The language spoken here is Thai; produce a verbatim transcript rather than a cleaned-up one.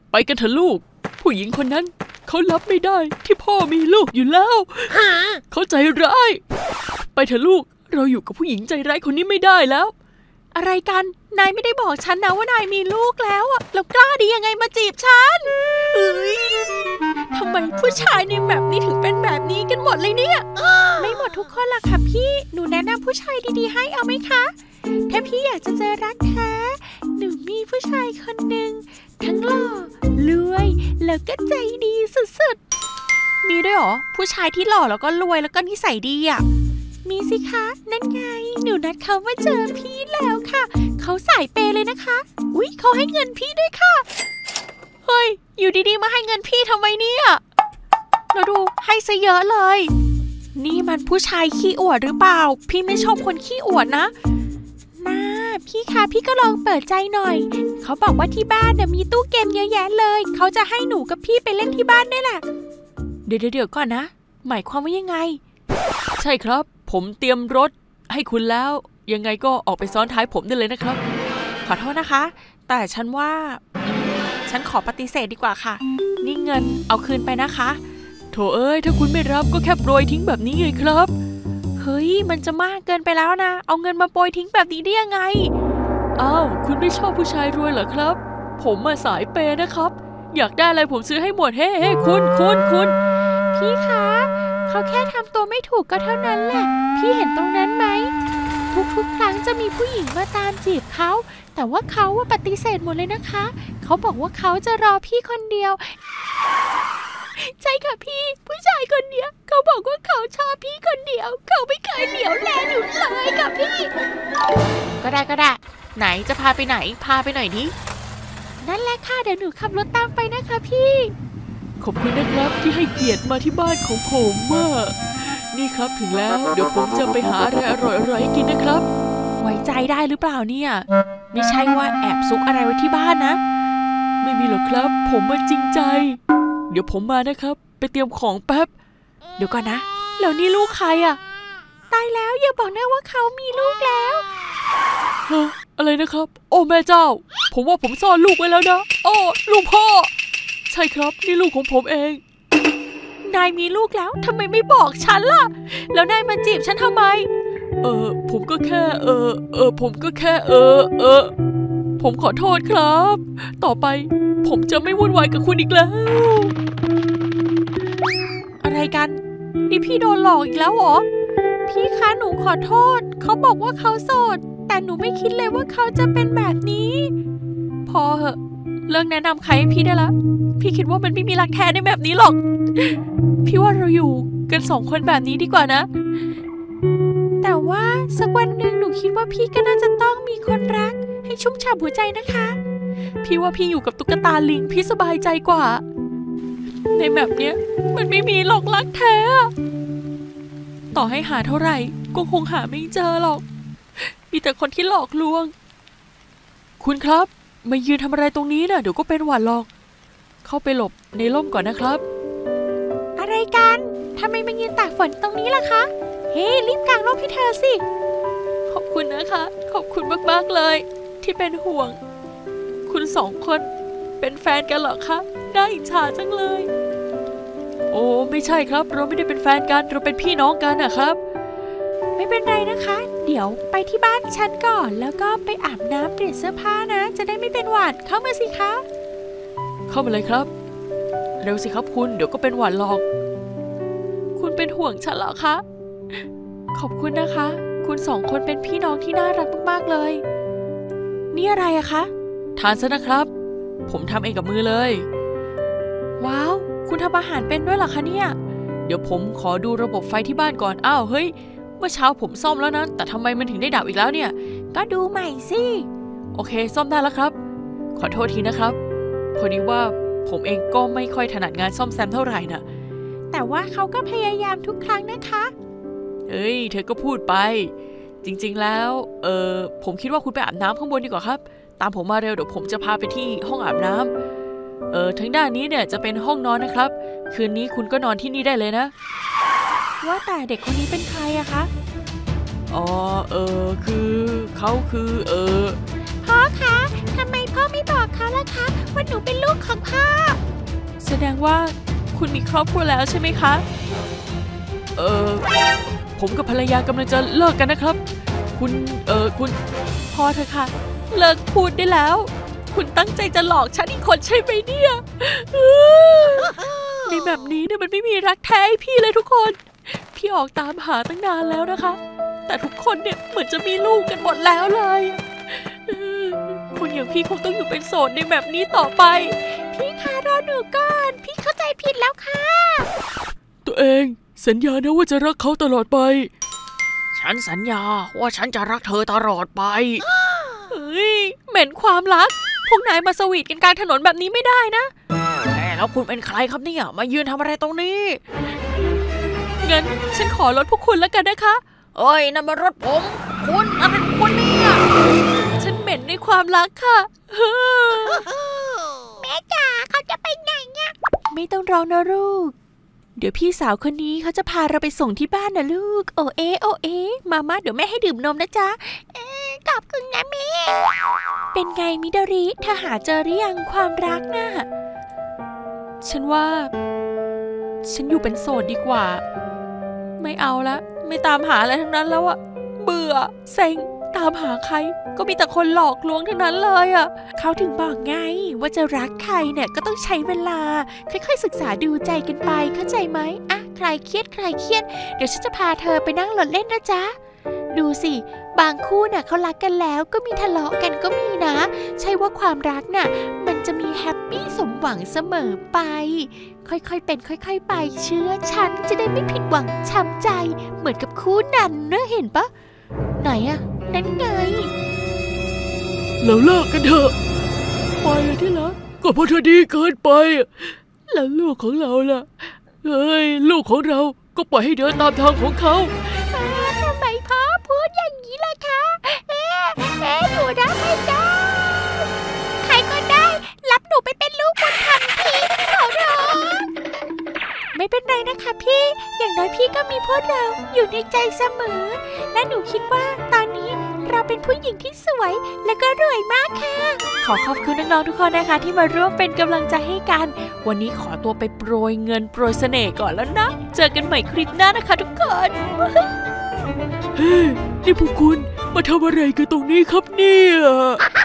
ไปกันเถอะลูกผู้หญิงคนนั้นเขารับไม่ได้ที่พ่อมีลูกอยู่แล้วเขาใจร้ายไปเถอะลูกเราอยู่กับผู้หญิงใจร้ายคนนี้ไม่ได้แล้วอะไรกันนายไม่ได้บอกฉันนะว่านายมีลูกแล้วอะแล้วกล้าดียังไงมาจีบฉันเอ้ยทำไมผู้ชายในแบบนี้ถึงเป็นแบบนี้กันหมดเลยเนี่ยไม่หมดทุกคนหรอกค่ะพี่หนูแนะนำผู้ชายดีๆให้เอาไหมคะถ้าพี่อยากจะเจอรักแท้หนูมีผู้ชายคนหนึ่งทั้งหล่อรวยแล้วก็ใจดีสุดๆมีด้วยเหรอผู้ชายที่หล่อแล้วก็รวยแล้วก็นิสัยดีอ่ะมีสิคะนั่นไงหนูนัดเขามาเจอพี่แล้วค่ะเขาสายเปย์เลยนะคะอุ๊ยเขาให้เงินพี่ด้วยค่ะเฮ้ยอยู่ดีๆมาให้เงินพี่ทำไมเนี่ยเราดูให้ซะเยอะเลยนี่มันผู้ชายขี้อวดหรือเปล่าพี่ไม่ชอบคนขี้อวดนะน่าพี่คะพี่ก็ลองเปิดใจหน่อยเขาบอกว่าที่บ้านเนี่ยมีตู้เกมเยอะแยะเลยเขาจะให้หนูกับพี่ไปเล่นที่บ้านได้แหละเดี๋ยวเดี๋ยวก่อนนะหมายความว่ายังไงใช่ครับผมเตรียมรถให้คุณแล้วยังไงก็ออกไปซ้อนท้ายผมได้เลยนะครับขอโทษนะคะแต่ฉันว่าฉันขอปฏิเสธดีกว่าค่ะนี่เงินเอาคืนไปนะคะโถเอ้ยถ้าคุณไม่รับก็แค่โปรยทิ้งแบบนี้ไงครับเฮ้ยมันจะมากเกินไปแล้วนะเอาเงินมาโปรยทิ้งแบบนี้ได้ยังไงอ้าวคุณไม่ชอบผู้ชายรวยเหรอครับผมมาสายเปย์นะครับอยากได้อะไรผมซื้อให้หมดเฮ้เฮ้คุณคุณคุณพี่คะเขาแค่ทำตัวไม่ถูกก็เท่านั้นแหละพี่เห็นตรงนั้นไหมทุกๆครั้งจะมีผู้หญิงมาตามจีบเขาแต่ว่าเขาปฏิเสธหมดเลยนะคะเขาบอกว่าเขาจะรอพี่คนเดียวใช่ค่ะพี่ผู้ชายคนเนี้ยเขาบอกว่าเขาชอบพี่คนเดียวเขาไม่เคยเหลียวแลหนูเลยค่ะพี่ก็ได้ก็ได้ไหนจะพาไปไหนพาไปหน่อยดินั่นแหละค่ะเดี๋ยวหนูขับรถตามไปนะคะพี่ขอบคุณนะครับที่ให้เกียรติมาที่บ้านของผมอ่ะนี่ครับถึงแล้วเดี๋ยวผมจะไปหาอะไรอร่อยๆกินนะครับไว้ใจได้หรือเปล่าเนี่ยไม่ใช่ว่าแอบซุกอะไรไว้ที่บ้านนะไม่มีหรอกครับผมมาจริงใจเดี๋ยวผมมานะครับไปเตรียมของแป๊บเดี๋ยวก่อนนะแล้วนี่ลูกใครอ่ะตายแล้วอย่าบอกนะว่าเขามีลูกแล้วฮะอะไรนะครับโอ้แม่เจ้าผมว่าผมซ่อนลูกไว้แล้วนะโอ้ลูกพ่อใช่ครับนี่ลูกของผมเองนายมีลูกแล้วทำไมไม่บอกฉันล่ะแล้วนายมาจีบฉันทำไมเออผมก็แค่เออเออผมก็แค่เออเออผมขอโทษครับต่อไปผมจะไม่วุ่นวายกับคุณอีกแล้วอะไรกันนี่พี่โดนหลอกอีกแล้วเหรอพี่คะหนูขอโทษเขาบอกว่าเขาโสดแต่หนูไม่คิดเลยว่าเขาจะเป็นแบบนี้พอเหอะเลิกแนะนำใครให้พี่ได้ละพี่คิดว่ามันไม่มีรักแท้ในแบบนี้หรอกพี่ว่าเราอยู่กันสองคนแบบนี้ดีกว่านะแต่ว่าสักวันหนึ่งหนูคิดว่าพี่ก็น่าจะต้องมีคนรักให้ชุ่มฉ่ำหัวใจนะคะพี่ว่าพี่อยู่กับตุ๊กตาลิงพี่สบายใจกว่าในแบบเนี้ยมันไม่มีหรอกรักแท้ต่อให้หาเท่าไหร่ก็คงหาไม่เจอหรอกมีแต่คนที่หลอกลวงคุณครับมายืนทำอะไรตรงนี้น่ะเดี๋ยวก็เป็นหวัดหรอกเข้าไปหลบในร่มก่อนนะครับอะไรกันทำไมมายืนตากฝนตรงนี้ล่ะคะเฮ้รีบกางร่มให้เธอสิขอบคุณนะคะขอบคุณมากๆเลยที่เป็นห่วงคุณสองคนเป็นแฟนกันเหรอคะน่าอิจฉาจังเลยโอ้ไม่ใช่ครับเราไม่ได้เป็นแฟนกันเราเป็นพี่น้องกันนะครับไม่เป็นไรนะคะเดี๋ยวไปที่บ้านฉันก่อนแล้วก็ไปอาบน้ำเปลี่ยนเสื้อผ้านะจะได้ไม่เป็นหวัดเข้ามาสิคะเข้ามาเลยครับเร็วสิครับคุณเดี๋ยวก็เป็นหวัดหรอกคุณเป็นห่วงฉันเหรอคะขอบคุณนะคะคุณสองคนเป็นพี่น้องที่น่ารักมากๆเลยนี่อะไรอะคะทานซะนะครับผมทำเองกับมือเลยว้าวคุณทำอาหารเป็นด้วยเหรอคะเนี่ยเดี๋ยวผมขอดูระบบไฟที่บ้านก่อนอ้าวเฮ้ยเมื่อเช้าผมซ่อมแล้วนะแต่ทำไมมันถึงได้ดับอีกแล้วเนี่ยก็ดูใหม่สิโอเคซ่อมได้แล้วครับขอโทษทีนะครับพอดีว่าผมเองก็ไม่ค่อยถนัดงานซ่อมแซมเท่าไหร่นะแต่ว่าเขาก็พยายามทุกครั้งนะคะเฮ้ยเธอก็พูดไปจริงๆแล้วเออผมคิดว่าคุณไปอาบน้ำข้างบนดีกว่าครับตามผมมาเร็วเดี๋ยวผมจะพาไปที่ห้องอาบน้ำเออทางด้านนี้เนี่ยจะเป็นห้องนอนนะครับคืนนี้คุณก็นอนที่นี่ได้เลยนะว่าแต่เด็กคนนี้เป็นใครอะคะอ๋อเออคือเขาคือเออพ่อคะทำไมพ่อไม่บอกเขาล่ะคะว่าหนูเป็นลูกของพ่อดงว่าคุณมีครอบครัวแล้วใช่ไหมคะเออผมกับภรรยากำลังจะเลิกกันนะครับคุณเออคุณพอเถอะค่ะเลิกพูดได้แล้วคุณตั้งใจจะหลอกฉันอีกคนใช่ไหมเนี่ยในแบบนี้เนี่ยมันไม่มีรักแท้ให้พี่เลยทุกคนพี่ออกตามหาตั้งนานแล้วนะคะแต่ทุกคนเนี่ยเหมือนจะมีลูกกันหมดแล้วเลยคนอย่างพี่คงต้องอยู่เป็นโสดในแบบนี้ต่อไปพี่คะรอหนูก่อนพี่เข้าใจผิดแล้วค่ะตัวเองสัญญานะว่าจะรักเขาตลอดไปฉันสัญญาว่าฉันจะรักเธอตลอดไปเฮ้ยเหม็นความรักพวกนายมาสวีทกันกลางถนนแบบนี้ไม่ได้นะแต่แล้วคุณเป็นใครครับเนี่ยมายืนทำอะไรตรงนี้งั้นฉันขอรถพวกคุณแล้วกันนะคะเอ้ยนั่นมันรถผมคุณอะไรของคุณเนี่ยฉันเหม็นในความรักค่ะแม่จ๋าเขาจะไปไหนเนี่ยไม่ต้องร้องนะลูกเดี๋ยวพี่สาวคนนี้เขาจะพาเราไปส่งที่บ้านนะลูกโอเอโอเอมาม่าเดี๋ยวแม่ให้ดื่มนมนะจ๊ะเอ๊ะขอบคุณนะแม่เป็นไงมิดาริเธอหาเจอหรือยังความรักน่ะฉันว่าฉันอยู่เป็นโสดดีกว่าไม่เอาละไม่ตามหาอะไรทั้งนั้นแล้วอะเบื่อเซ็งตามหาใครก็มีแต่คนหลอกลวงทั้งนั้นเลยอะเขาถึงบอกไงว่าจะรักใครเนี่ยก็ต้องใช้เวลาค่อยๆศึกษาดูใจกันไปเข้าใจไหมอะใครเครียดใครเครียดเดี๋ยวฉันจะพาเธอไปนั่งรถเล่นนะจ๊ะดูสิบางคู่น่ะเขารักกันแล้วก็มีทะเลาะกันก็มีนะใช่ว่าความรักน่ะมันจะมีแฮปปี้สมหวังเสมอไปค่อยๆเป็นค่อยๆไปเชื่อฉันจะได้ไม่ผิดหวังช้ำใจเหมือนกับคู่นั้นนะเห็นปะไหนอะนั่นไงเราเลิกกันเถอะไปเลยที่รักก็เพราะเธอดีเกินไปแล้วลูกของเราล่ะเฮ้ยลูกของเราก็ปล่อยให้เดินตามทางของเขาทำไมพ่อพูดอย่างนี้ล่ะคะเอ๊ะเอ๊ะหนูรับไม่ได้ใครก็ได้รับหนูไปเป็นลูกบุญธรรมทีขอร้องไม่เป็นไรนะคะพี่อย่างน้อยพี่ก็มีพวกเราอยู่ในใจเสมอและหนูคิดว่าตอนนี้เราเป็นผู้หญิงที่สวยและก็รวยมากค่ะขอขอบคุณน้องๆทุกคนนะคะที่มาร่วมเป็นกำลังใจให้กันวันนี้ขอตัวไปโปรยเงินโปรยเสน่ห์ก่อนแล้วนะเจอกันใหม่คลิปหน้านะคะทุกคนเฮ้ยนี่พวกคุณมาทำอะไรกันตรงนี้ครับเนี่ย